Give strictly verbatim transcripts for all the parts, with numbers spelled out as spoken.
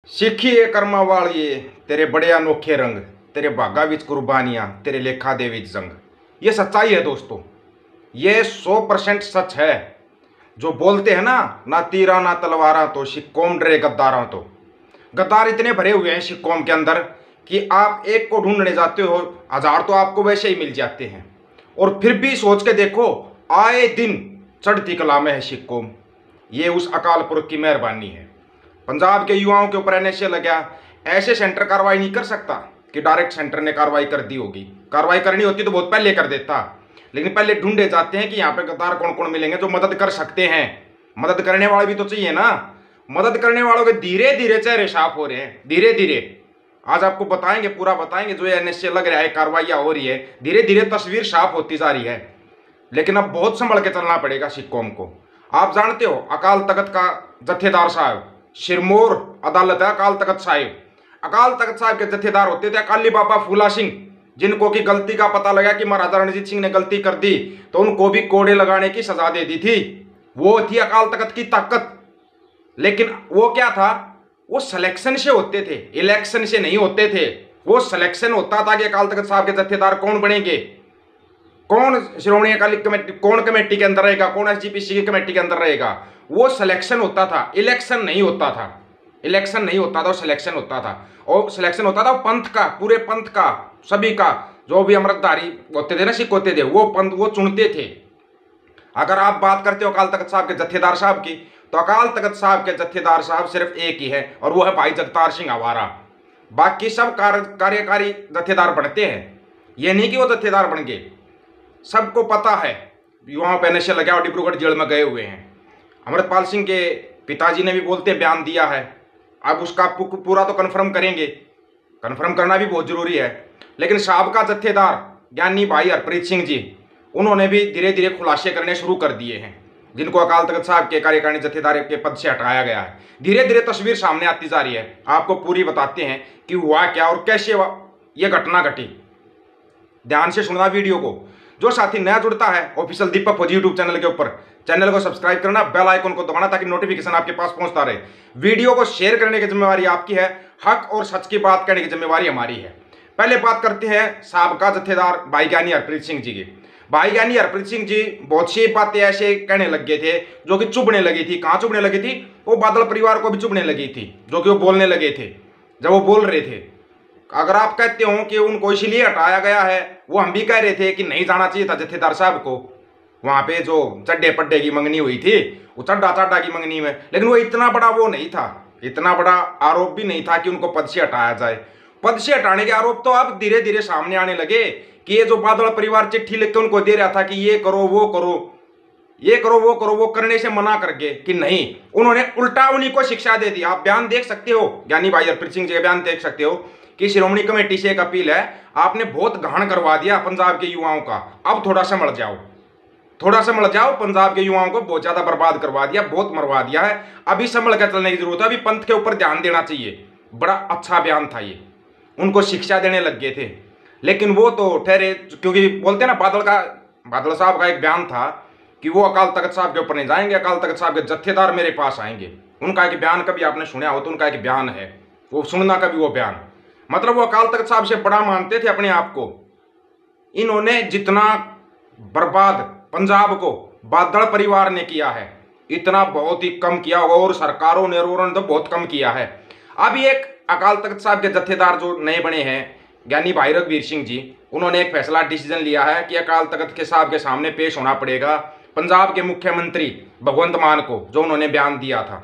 सिखी ए कर्मा वालिए तेरे बड़े अनोखे रंग, तेरे भागा विच कुर्बानियां, तेरे लेखा दे विच जंग। ये सच्चाई है दोस्तों, ये सौ परसेंट सच है। जो बोलते हैं ना, ना तीरा ना तलवारा तो सिक्कोम डरे गद्दारा तो। गद्दार इतने भरे हुए हैं सिक्कोम के अंदर कि आप एक को ढूंढने जाते हो, हजार तो आपको वैसे ही मिल जाते हैं। और फिर भी सोच के देखो, आए दिन चढ़ती कला में है सिक्कोम। ये उस अकाल पुरख की मेहरबानी है। पंजाब के युवाओं के ऊपर एन एस ए लगा, ऐसे सेंटर कार्रवाई नहीं कर सकता कि डायरेक्ट सेंटर ने कार्रवाई कर दी होगी। कार्रवाई करनी होती तो बहुत पहले कर देता, लेकिन पहले ढूंढे जाते हैं कि यहाँ पे गद्दार कौन कौन मिलेंगे जो मदद कर सकते हैं। मदद करने वाले भी तो चाहिए ना। मदद करने वालों के धीरे धीरे चेहरे साफ हो रहे हैं, धीरे धीरे। आज आपको बताएंगे, पूरा बताएंगे। जो एन एस ए लग रहा है, कार्रवाइयाँ हो रही है, धीरे धीरे तस्वीर साफ होती जा रही है। लेकिन अब बहुत संभल के चलना पड़ेगा सिक्कोम को। आप जानते हो, अकाल तख्त का जत्थेदार साहब, सिरमौर अदालत है अकाल तख्त साहिब। अकाल तख्त साहिब के जत्थेदार होते थे अकाली बाबा फूला सिंह, जिनको की गलती का पता लगा कि महाराजा रणजीत सिंह ने गलती कर दी तो उनको भी कोड़े लगाने की सजा दे दी थी। वो थी अकाल तख्त की ताकत। लेकिन वो क्या था, वो सिलेक्शन से होते थे, इलेक्शन से नहीं होते थे। वो सिलेक्शन होता था कि अकाल तख्त साहब के जत्थेदार कौन बनेंगे, कौन श्रोमणी अकाली कमेटी, कौन कमेटी के अंदर रहेगा, कौन एस जी पी सी की कमेटी के अंदर रहेगा। वो सिलेक्शन होता था, इलेक्शन नहीं होता था। इलेक्शन नहीं होता था, सिलेक्शन होता था। और सिलेक्शन होता था पंथ का, पूरे पंथ का, सभी का। जो भी अमृतधारी होते थे ना, सिख होते थे, वो पंथ वो चुनते थे। अगर आप बात करते हो अकाल तख्त साहब के जत्थेदार साहब की, तो अकाल तख्त साहब के जत्थेदार साहब सिर्फ एक ही है, और वो है भाई जगतार सिंह आवारा। बाकी सब कार्यकारी जत्थेदार बनते हैं। ये नहीं कि वो जत्थेदार बन गए। सबको पता है, युवाओं पर नशे लगे और डिब्रूगढ़ जेल में गए हुए हैं। अमृतपाल सिंह के पिताजी ने भी बोलते बयान दिया है। अब उसका पूरा तो कन्फर्म करेंगे, कन्फर्म करना भी बहुत जरूरी है। लेकिन साहबका जत्थेदार ज्ञानी भाई हरप्रीत सिंह जी, उन्होंने भी धीरे धीरे खुलासे करने शुरू कर दिए हैं, जिनको अकाल तख्त साहब के कार्यकारिणी जत्थेदार के पद से हटाया गया है। धीरे धीरे तस्वीर सामने आती जा रही है। आपको पूरी बताते हैं कि हुआ क्या और कैसे यह घटना घटी। ध्यान से सुनना वीडियो को। जो साथी नया जुड़ता है ऑफिशियल दीपक फौजी यूट्यूब चैनल के ऊपर, चैनल को सब्सक्राइब करना, बेल आइकन को दबाना ताकि नोटिफिकेशन आपके पास पहुंचता रहे। वीडियो को शेयर करने की जिम्मेवारी आपकी है, हक और सच की बात करने की जिम्मेवारी हमारी है। पहले बात करते हैं साहबका जत्थेदार भाई ज्ञानी हरप्रीत सिंह जी की। भाई ज्ञानी हरप्रीत सिंह जी बहुत सी बातें ऐसे कहने लग गए थे जो कि चुभने लगी थी। कहाँ चुभने लगी थी? वो बादल परिवार को भी चुभने लगी थी, जो कि वो बोलने लगे थे जब वो बोल रहे थे। अगर आप कहते हो कि उनको इसलिए हटाया गया है, वो हम भी कह रहे थे कि नहीं जाना चाहिए था जत्थेदार साहब को। वहां पे जो चड्डे पड्डे की मंगनी हुई थी, वो चड्डा चड्डा की मंगनी में, लेकिन वो इतना बड़ा वो नहीं था, इतना बड़ा आरोप भी नहीं था कि उनको पद से हटाया जाए। पद से हटाने के आरोप तो अब धीरे धीरे सामने आने लगे कि ये जो बादल परिवार चिट्ठी लिख के उनको दे रहा था कि ये करो वो करो, ये करो वो करो, वो करने से मना करके कि नहीं, उन्होंने उल्टा उन्हीं को शिक्षा दे दी। आप बयान देख सकते हो, ज्ञानी भाई हरप्रीत सिंह जी का बयान देख सकते हो कि श्रोमणी कमेटी से एक अपील है, आपने बहुत गहन करवा दिया पंजाब के युवाओं का, अब थोड़ा संभल जाओ, थोड़ा संभल जाओ। पंजाब के युवाओं को बहुत ज्यादा बर्बाद करवा दिया, बहुत मरवा दिया है, अभी संभल कर चलने की जरूरत है। अभी पंथ के ऊपर ध्यान देना चाहिए। बड़ा अच्छा बयान था ये, उनको शिक्षा देने लग गए थे। लेकिन वो तो ठहरे, क्योंकि बोलते ना, बादल का बादल साहब का एक बयान था कि वो अकाल तख्त साहब के ऊपर नहीं जाएंगे, अकाल तख्त साहब के जत्थेदार मेरे पास आएंगे। उनका एक बयान कभी आपने सुना हो तो उनका एक बयान है, वो सुनना कभी वो बयान। मतलब वो अकाल तख्त साहब से बड़ा मानते थे अपने आप को। इन्होंने जितना बर्बाद पंजाब को बादल परिवार ने किया है, इतना बहुत ही कम किया होगा, और सरकारों ने उन्होंने तो बहुत कम किया है। अब एक अकाल तख्त साहब के जत्थेदार जो नए बने हैं ज्ञानी भाई रघुवीर सिंह जी, उन्होंने एक फैसला डिसीजन लिया है कि अकाल तख्त के साहब के सामने पेश होना पड़ेगा पंजाब के मुख्यमंत्री भगवंत मान को, जो उन्होंने बयान दिया था।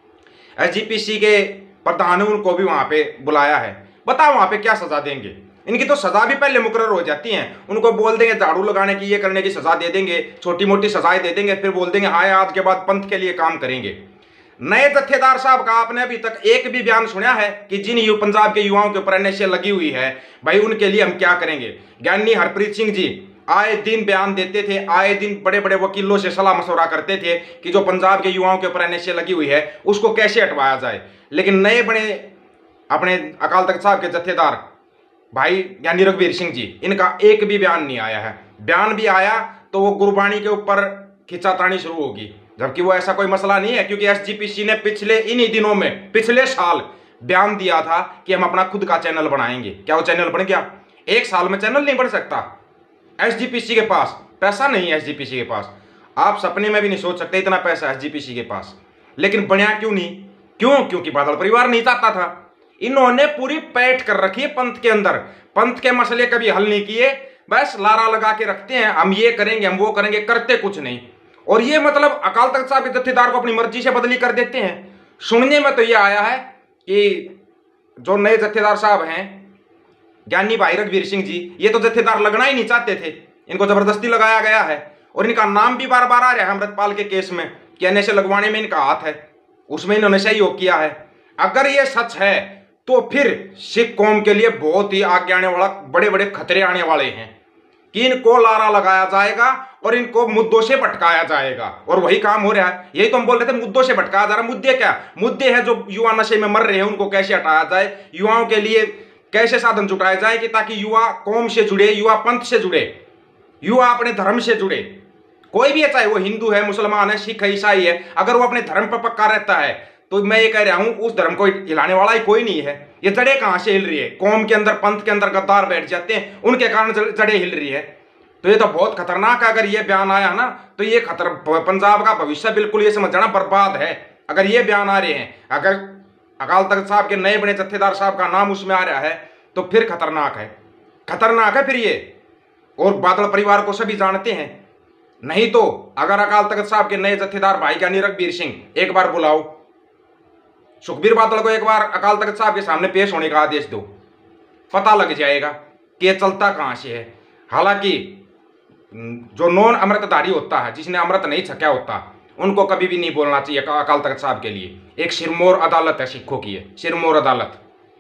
एस जी पी सी के प्रधान उनको भी वहां पे बुलाया है। बताओ वहां पे क्या सजा देंगे? इनकी तो सजा भी पहले मुकर्रर हो जाती हैं। उनको बोल देंगे झाड़ू लगाने की, ये करने की सजा दे देंगे, छोटी मोटी सजाएं दे देंगे, फिर बोल देंगे हाँ आज के बाद पंथ के लिए काम करेंगे। नए जत्थेदार साहब का आपने अभी तक एक भी बयान सुना है कि जिन यू पंजाब के युवाओं के ऊपर एन एस ए लगी हुई है, भाई उनके लिए हम क्या करेंगे? ज्ञानी हरप्रीत सिंह जी आए दिन बयान देते थे, आए दिन बड़े बड़े वकीलों से सलाह मशवरा करते थे कि जो पंजाब के युवाओं के ऊपर एन एस ए लगी हुई है उसको कैसे हटवाया जाए। लेकिन नए बड़े अपने अकाल तख्त साहब के जत्थेदार भाई ज्ञानी रघुवीर सिंह जी, इनका एक भी बयान नहीं आया है। बयान भी आया तो वो गुरबाणी के ऊपर खिंचातानी शुरू होगी, जबकि वो ऐसा कोई मसला नहीं है। क्योंकि एस जी पी सी ने पिछले इन्हीं दिनों में, पिछले साल बयान दिया था कि हम अपना खुद का चैनल बनाएंगे। क्या वो चैनल बन गया? एक साल में चैनल नहीं बन सकता। एसजीपीसी के पास पैसा नहीं है, एसजीपीसी के पास आप सपने में भी नहीं सोच सकते इतना पैसा है एसजीपीसी के पास। लेकिन बना क्यों नहीं? क्यों? क्योंकि बादल परिवार नहीं चाहता था। इन्होंने पूरी पैठ कर रखी है पंथ के अंदर, पंथ के मसले कभी हल नहीं किए, बस लारा लगा के रखते हैं, हम ये करेंगे हम वो करेंगे, करते कुछ नहीं। और ये मतलब अकाल तख्त साहब के जत्थेदार को अपनी मर्जी से बदली कर देते हैं। सुनने में तो ये आया है कि जो नए जत्थेदार साहब हैं ज्ञानी भाई रघुवीर सिंह जी, ये तो जत्थेदार लगना ही नहीं चाहते थे, इनको जबरदस्ती लगाया गया है। और इनका नाम भी बार बार आ रहा है अमृतपाल के केस में कि एनएसए लगवाने में इनका हाथ है, उसमें इन्होंने सहयोग किया है। अगर ये सच है तो फिर सिख कौम के लिए बहुत ही आगे आने वाला बड़े बड़े खतरे आने वाले हैं कि इनको लारा लगाया जाएगा और इनको मुद्दों से भटकाया जाएगा। और वही काम हो रहा है। यही तो हम बोल रहे थे, मुद्दों से भटकाया जा रहा है। मुद्दे क्या? मुद्दे हैं जो युवा नशे में मर रहे हैं, उनको कैसे हटाया जाए, युवाओं के लिए कैसे साधन जुटाया जाए कि ताकि युवा कौम से जुड़े, युवा पंथ से जुड़े, युवा अपने धर्म से जुड़े। कोई भी है, चाहे वो हिंदू है, मुसलमान है, सिख है, ईसाई है, अगर वो अपने धर्म पर पक्का रहता है तो मैं ये कह रहा हूं उस धर्म को हिलाने वाला ही कोई नहीं है। ये जड़ें कहां से हिल रही है? कौम के अंदर, पंथ के अंदर गद्दार बैठ जाते हैं, उनके कारण जड़ें हिल रही है। तो ये तो बहुत खतरनाक है। अगर ये बयान आया ना तो ये खतर पंजाब का भविष्य बिल्कुल ये समझ जाना बर्बाद है। अगर ये बयान आ रहे हैं, अगर अकाल तख्त साहब के नए बने जत्थेदार साहब का नाम उसमें आ रहा है तो फिर खतरनाक है, खतरनाक है फिर ये। और बादल परिवार को सभी जानते हैं। नहीं तो अगर अकाल तख्त साहब के नए जत्थेदार भाई ज्ञानी रघुवीर सिंह एक बार बुलाओ, सुखबीर बादल को एक बार अकाल तख्त साहब के सामने पेश होने का आदेश दो, पता लग जाएगा कि ये चलता कहां से है। हालांकि जो नॉन अमृतधारी होता है, जिसने अमृत नहीं छका होता, उनको कभी भी नहीं बोलना चाहिए अकाल तख्त साहब के लिए। एक सिरमौर अदालत है सिखों की, है सिरमौर अदालत।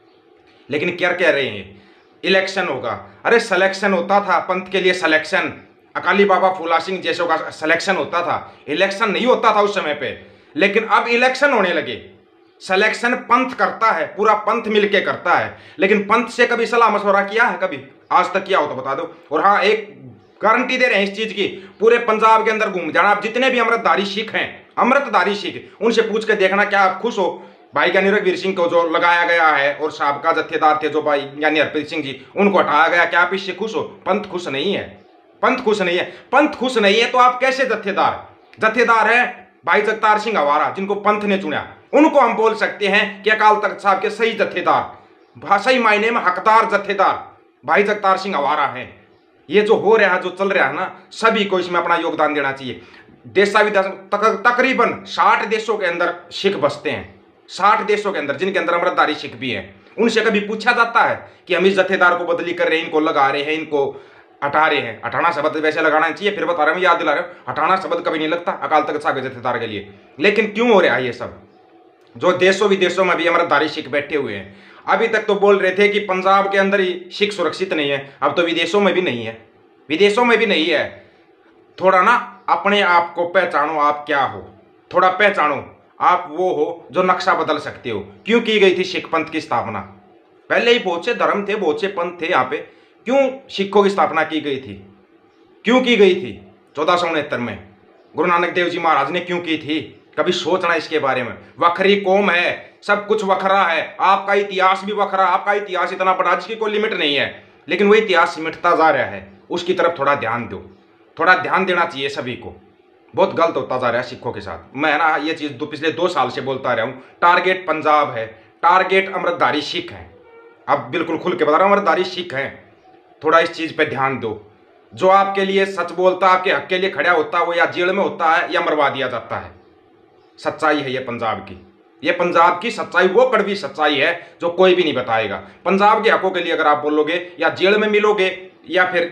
लेकिन क्या कह रहे हैं? इलेक्शन होगा। अरे सिलेक्शन होता था पंथ के लिए, सिलेक्शन अकाली बाबा फूला सिंह जैसों का सिलेक्शन होता था, इलेक्शन नहीं होता था उस समय पे। लेकिन अब इलेक्शन होने लगे। सिलेक्शन पंथ करता है, पूरा पंथ मिलके करता है। लेकिन पंथ से कभी सलाह मशवरा किया है? कभी आज तक किया हो तो बता दो। और हाँ, एक गारंटी दे रहे हैं इस चीज की, पूरे पंजाब के अंदर घूम जाना, आप जितने भी अमृतधारी सिख हैं, अमृतधारी सिख, उनसे पूछ के देखना क्या आप खुश हो भाई ज्ञानी रघुवीर सिंह को जो लगाया गया है, और साहब जत्थेदार थे जो भाई ज्ञानी हरप्रीत सिंह जी, उनको हटाया गया, क्या आप इससे खुश हो? पंथ खुश नहीं है, पंथ खुश नहीं है। पंथ खुश नहीं है तो आप कैसे जत्थेदार? जत्थेदार है भाई जगतार सिंह हवारा, जिनको पंथ ने चुना, उनको हम बोल सकते हैं कि अकाल तख्त साहब के सही जत्थेदार, सही मायने में हकदार जत्थेदार भाई जगतार सिंह हवारा हैं। ये जो हो रहा है, जो चल रहा है ना, सभी को इसमें अपना योगदान देना चाहिए। देशा विदेश तक, तकरीबन साठ देशों के अंदर सिख बसते हैं, साठ देशों के अंदर, जिनके अंदर अमृतधारी सिख भी हैं। उनसे कभी पूछा जाता है कि हम इस जत्थेदार को बदली कर रहे हैं, इनको लगा रहे हैं, इनको हटा रहे हैं? हटाना शब्द वैसे लगाना चाहिए, फिर बता रहे हैं, याद दिला रहे हो, हटाना शब्द कभी नहीं लगता अकाल तख्त साहब के जत्थेदार के लिए। लेकिन क्यों हो रहा है ये सब? जो देशों विदेशों में भी अमृतधारी सिख बैठे हुए हैं। अभी तक तो बोल रहे थे कि पंजाब के अंदर ही सिख सुरक्षित नहीं है, अब तो विदेशों में भी नहीं है, विदेशों में भी नहीं है। थोड़ा ना अपने आप को पहचानो, आप क्या हो, थोड़ा पहचानो, आप वो हो जो नक्शा बदल सकते हो। क्यों की गई थी सिख पंथ की स्थापना? पहले ही बहुत से धर्म थे, बहुत से पंथ थे यहाँ पे, क्यों सिखों की स्थापना की गई थी? क्यों की गई थी? चौदह सौ उनहत्तर में गुरु नानक देव जी महाराज ने क्यों की थी? कभी सोचना इसके बारे में? वखरी कौम है, सब कुछ वखरा है, आपका इतिहास भी वखरा, आपका इतिहास इतना बड़ा जिसकी कोई लिमिट नहीं है, लेकिन वो इतिहास सिमटता जा रहा है, उसकी तरफ थोड़ा ध्यान दो, थोड़ा ध्यान देना चाहिए सभी को। बहुत गलत होता जा रहा है सिखों के साथ। मैं ना ये चीज़ दो पिछले दो साल से बोलता रहा हूँ, टारगेट पंजाब है, टारगेट अमृतधारी सिख है। अब बिल्कुल खुल के बता रहा हूँ, अमृतधारी सिख हैं, थोड़ा इस चीज़ पे ध्यान दो। जो आपके लिए सच बोलता, आपके हक के लिए खड़ा होता है, वो या जेल में होता है या मरवा दिया जाता है। सच्चाई है ये पंजाब की, ये पंजाब की सच्चाई, वो कड़वी सच्चाई है जो कोई भी नहीं बताएगा। पंजाब के हकों के लिए अगर आप बोलोगे, या जेल में मिलोगे या फिर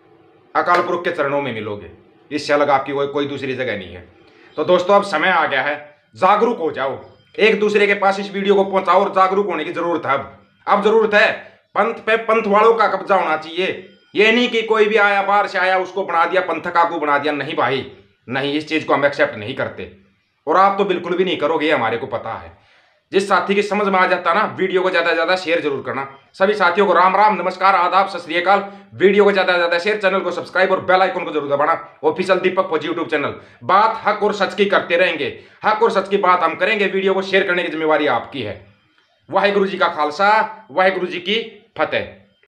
अकाल पुरख के चरणों में मिलोगे, इससे अलग आपकी कोई कोई दूसरी जगह नहीं है। तो दोस्तों अब समय आ गया है, जागरूक हो जाओ, एक दूसरे के पास इस वीडियो को पहुंचाओ, और जागरूक होने की जरूरत है। अब अब जरूरत है, पंथ पे पंथ वालों का कब्जा होना चाहिए। ये नहीं कि कोई भी आया बाहर से आया उसको बना दिया पंथ का आगू बना दिया। नहीं भाई नहीं, इस चीज को हम एक्सेप्ट नहीं करते, और आप तो बिल्कुल भी नहीं करोगे, हमारे को पता है। जिस साथी की समझ में आ जाता ना, वीडियो को ज्यादा से ज्यादा शेयर जरूर करना। सभी साथियों को राम राम, नमस्कार, आदाब, सत श्री अकाल। वीडियो को ज्यादा से ज्यादा शेयर, चैनल को सब्सक्राइब और बेल आइकन को जरूर दबाना। ऑफिशियल दीपक फौजी यूट्यूब चैनल, बात हक और सच की करते रहेंगे, हक और सच की बात हम करेंगे। वीडियो को शेयर करने की जिम्मेवारी आपकी है। वाहिगुरु जी का खालसा, वाहिगुरु जी की फतेह।